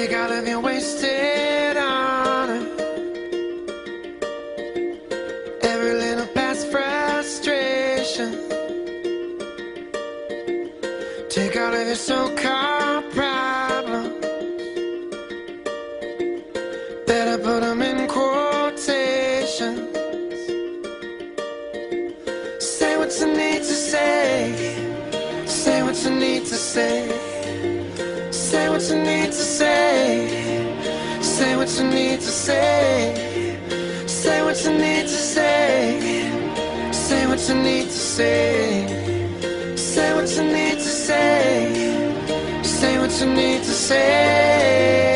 Take all of your wasted honor, every little past frustration. Take all of your so-called problems, better put them in quotations. Say what you need to say, say what you need to say, say what you need to say, say what you need to say, say what you need to say, say what you need to say, say what you need to say, say what you need to say.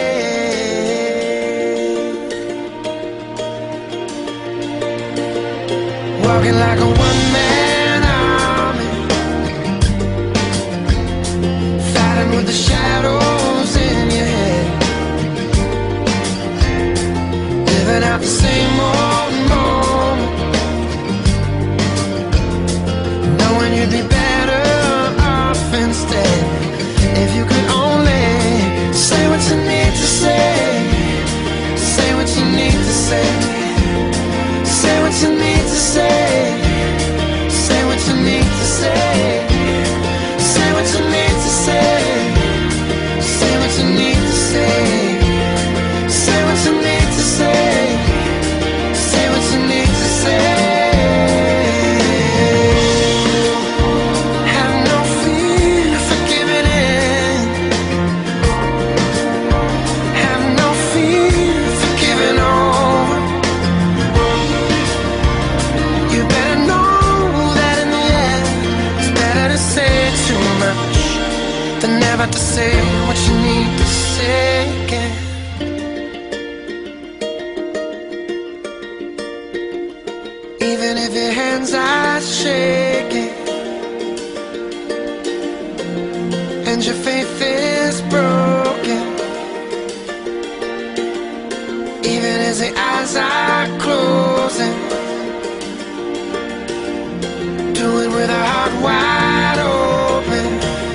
Walking like a one-man army, fighting with the shadows in your head, living out the same old moment, knowing you'd be better off instead. If you could only say what you need to say, say what you need to say, say what you need to say, say what you need to say, say what you need to say, say what you need to say, say what you need to say, say what you need to say. Have no fear for giving in, have no fear for giving over. You better know that in the end it's better to say too much than never to say what you need to say again. Even if your hands are shaking and your faith is broken, even as the eyes are closing, do it with a heart wide open.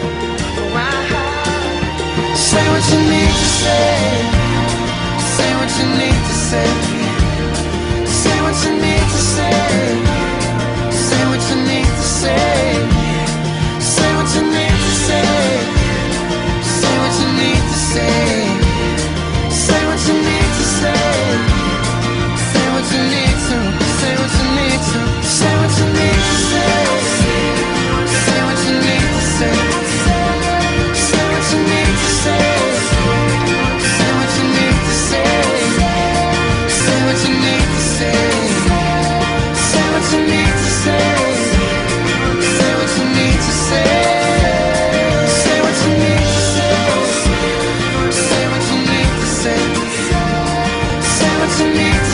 Say what you need to say, say what you need to say, say what you need to say, say what you need to say, say what you need to say, say what you need to say, say what you need to say, say what you need to, say what you need to, say what you need to say, say what you need to say, say what you need to say, say what you need to say, say what you need to say, say what you need to say, say what you need to say, say what you need to say, say what you need to say, say what you need to say.